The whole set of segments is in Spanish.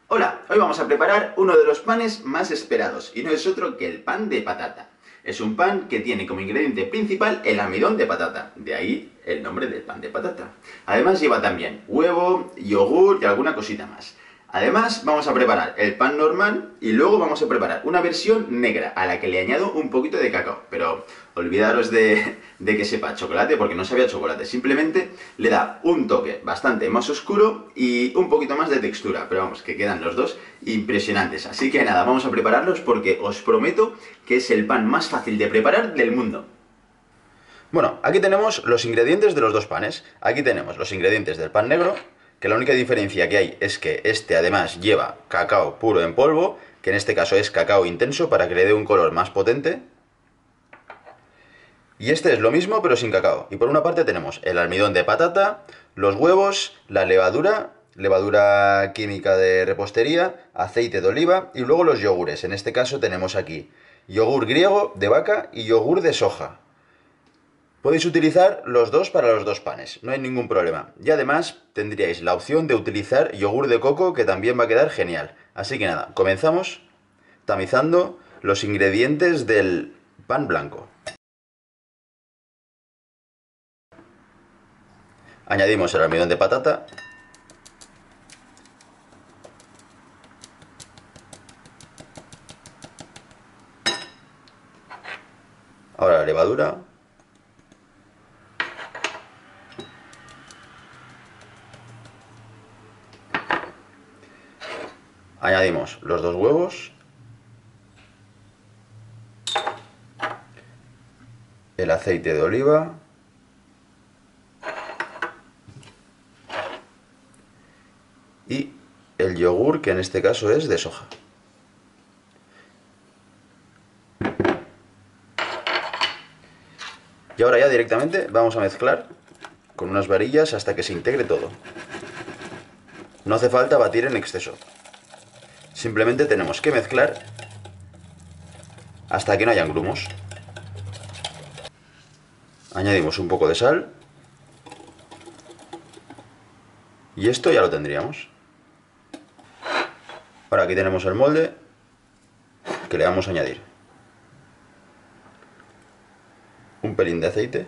Hola, hoy vamos a preparar uno de los panes más esperados y no es otro que el pan de patata. Es un pan que tiene como ingrediente principal el almidón de patata, de ahí el nombre del pan de patata. Además lleva también huevo, yogur y alguna cosita más. Además vamos a preparar el pan normal y luego vamos a preparar una versión negra a la que le añado un poquito de cacao. Pero olvidaros de que sepa chocolate porque no sabía chocolate. Simplemente le da un toque bastante más oscuro y un poquito más de textura. Pero vamos, que quedan los dos impresionantes. Así que nada, vamos a prepararlos porque os prometo que es el pan más fácil de preparar del mundo. Bueno, aquí tenemos los ingredientes de los dos panes. Aquí tenemos los ingredientes del pan negro, que la única diferencia que hay es que este además lleva cacao puro en polvo, que en este caso es cacao intenso para que le dé un color más potente. Y este es lo mismo pero sin cacao. Y por una parte tenemos el almidón de patata, los huevos, la levadura, levadura química de repostería, aceite de oliva y luego los yogures. En este caso tenemos aquí yogur griego de vaca y yogur de soja. Podéis utilizar los dos para los dos panes, no hay ningún problema. Y además tendríais la opción de utilizar yogur de coco, que también va a quedar genial. Así que nada, comenzamos tamizando los ingredientes del pan blanco. Añadimos el almidón de patata. Ahora la levadura. Añadimos los dos huevos, el aceite de oliva y el yogur, que en este caso es de soja. Y ahora ya directamente vamos a mezclar con unas varillas hasta que se integre todo. No hace falta batir en exceso. Simplemente tenemos que mezclar hasta que no hayan grumos. Añadimos un poco de sal. Y esto ya lo tendríamos. Ahora aquí tenemos el molde que le vamos a añadir un pelín de aceite.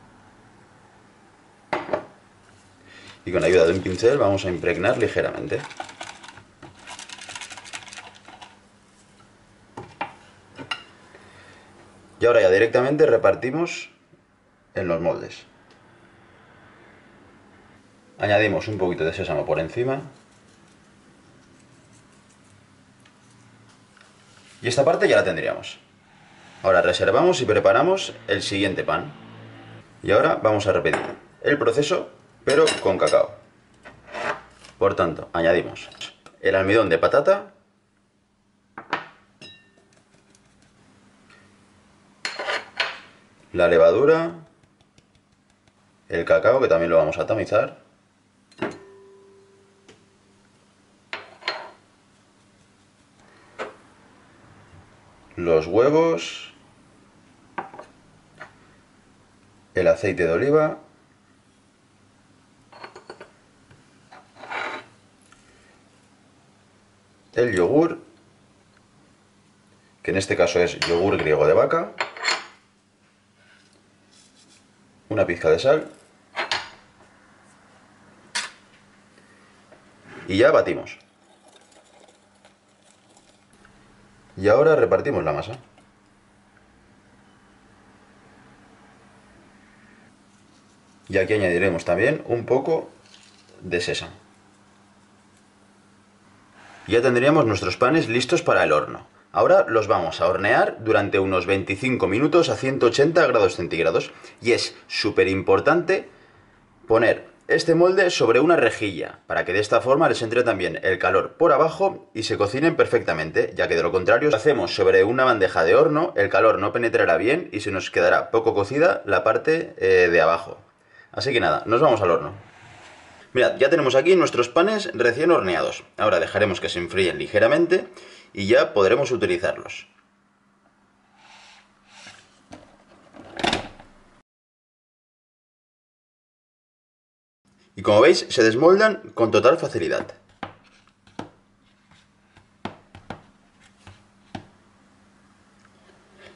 Y con ayuda de un pincel vamos a impregnar ligeramente. Y ahora ya directamente repartimos en los moldes. Añadimos un poquito de sésamo por encima. Y esta parte ya la tendríamos. Ahora reservamos y preparamos el siguiente pan. Y ahora vamos a repetir el proceso, pero con cacao. Por tanto, añadimos el almidón de patata, la levadura, el cacao, que también lo vamos a tamizar, los huevos, el aceite de oliva, el yogur, que en este caso es yogur griego de vaca, una pizca de sal y ya batimos. Y ahora repartimos la masa. Y aquí añadiremos también un poco de sésamo. Ya tendríamos nuestros panes listos para el horno. Ahora los vamos a hornear durante unos 25 minutos a 180 grados centígrados. Y es súper importante poner este molde sobre una rejilla, para que de esta forma les entre también el calor por abajo y se cocinen perfectamente, ya que de lo contrario, si lo hacemos sobre una bandeja de horno, el calor no penetrará bien y se nos quedará poco cocida la parte de abajo. Así que nada, nos vamos al horno. Mirad, ya tenemos aquí nuestros panes recién horneados. Ahora dejaremos que se enfríen ligeramente y ya podremos utilizarlos. Y como veis, se desmoldan con total facilidad.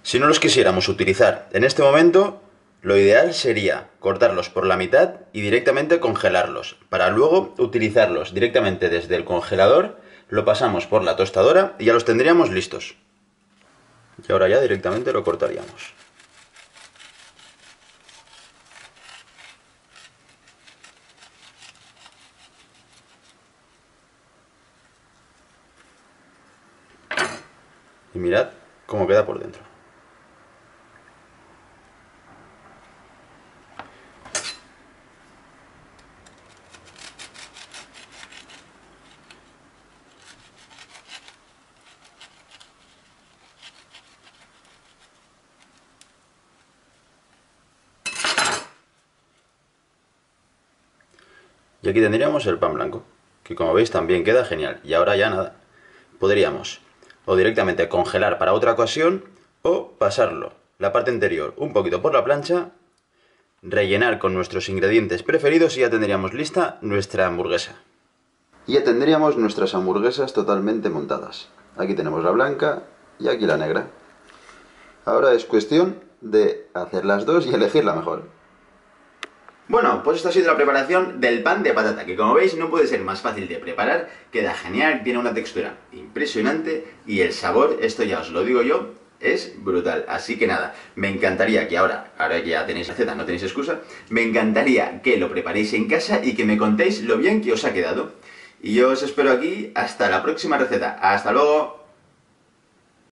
Si no los quisiéramos utilizar en este momento, lo ideal sería cortarlos por la mitad y directamente congelarlos, para luego utilizarlos directamente desde el congelador, lo pasamos por la tostadora y ya los tendríamos listos. Y ahora ya directamente lo cortaríamos. Y mirad cómo queda por dentro. Y aquí tendríamos el pan blanco, que como veis también queda genial. Y ahora ya nada, podríamos o directamente congelar para otra ocasión o pasarlo, la parte interior, un poquito por la plancha, rellenar con nuestros ingredientes preferidos y ya tendríamos lista nuestra hamburguesa. Y ya tendríamos nuestras hamburguesas totalmente montadas. Aquí tenemos la blanca y aquí la negra. Ahora es cuestión de hacer las dos y elegir la mejor. Bueno, pues esta ha sido la preparación del pan de patata, que como veis no puede ser más fácil de preparar, queda genial, tiene una textura impresionante y el sabor, esto ya os lo digo yo, es brutal. Así que nada, me encantaría que ahora que ya tenéis la receta, no tenéis excusa, me encantaría que lo preparéis en casa y que me contéis lo bien que os ha quedado. Y yo os espero aquí hasta la próxima receta. ¡Hasta luego!